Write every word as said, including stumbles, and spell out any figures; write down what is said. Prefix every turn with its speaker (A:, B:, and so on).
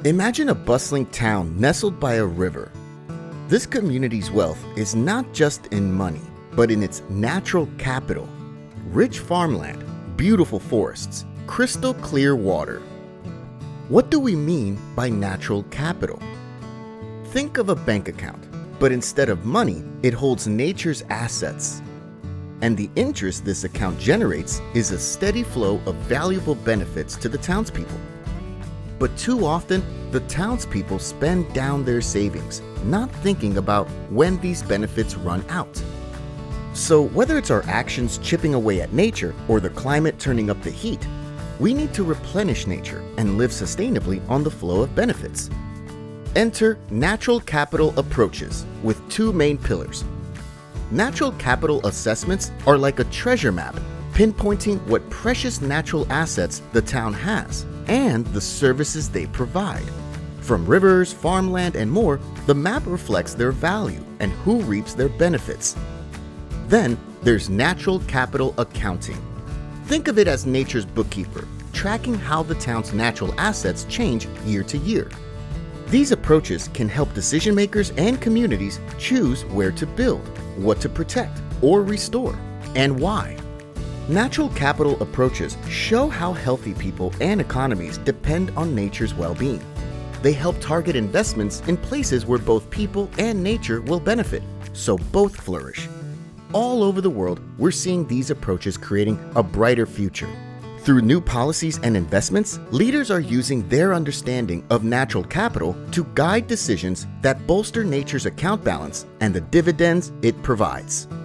A: Imagine a bustling town nestled by a river. This community's wealth is not just in money, but in its natural capital: rich farmland, beautiful forests, crystal clear water. What do we mean by natural capital? Think of a bank account, but instead of money, it holds nature's assets. And the interest this account generates is a steady flow of valuable benefits to the townspeople. But too often, the townspeople spend down their savings, not thinking about when these benefits run out. So whether it's our actions chipping away at nature or the climate turning up the heat, we need to replenish nature and live sustainably on the flow of benefits. Enter natural capital approaches with two main pillars. Natural capital assessments are like a treasure map, pinpointing what precious natural assets the town has and the services they provide. From rivers, farmland, and more, the map reflects their value and who reaps their benefits. Then there's natural capital accounting. Think of it as nature's bookkeeper, tracking how the town's natural assets change year to year. These approaches can help decision makers and communities choose where to build, what to protect or restore, and why. Natural capital approaches show how healthy people and economies depend on nature's well-being. They help target investments in places where both people and nature will benefit, so both flourish. All over the world, we're seeing these approaches creating a brighter future. Through new policies and investments, leaders are using their understanding of natural capital to guide decisions that bolster nature's account balance and the dividends it provides.